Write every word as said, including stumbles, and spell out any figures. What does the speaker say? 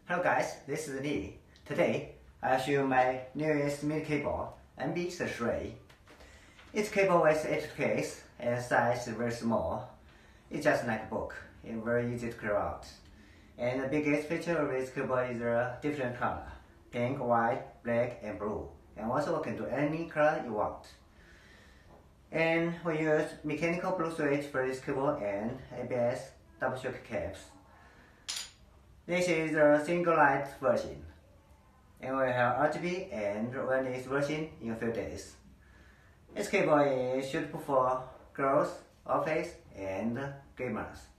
Hello guys, this is Lee. Today, I'll show you my newest MIDI keyboard, N B thirty-three. It's keyboard with eight keys and size is very small. It's just like a book, it's very easy to clear out. And the biggest feature of this keyboard is a different color, pink, white, black, and blue. And also you can do any color you want. And we use mechanical blue switch for this keyboard and A B S double shock caps. This is the single light version, and we have R G B and wireless version in a few days. This keyboard is suitable for girls, office, and gamers.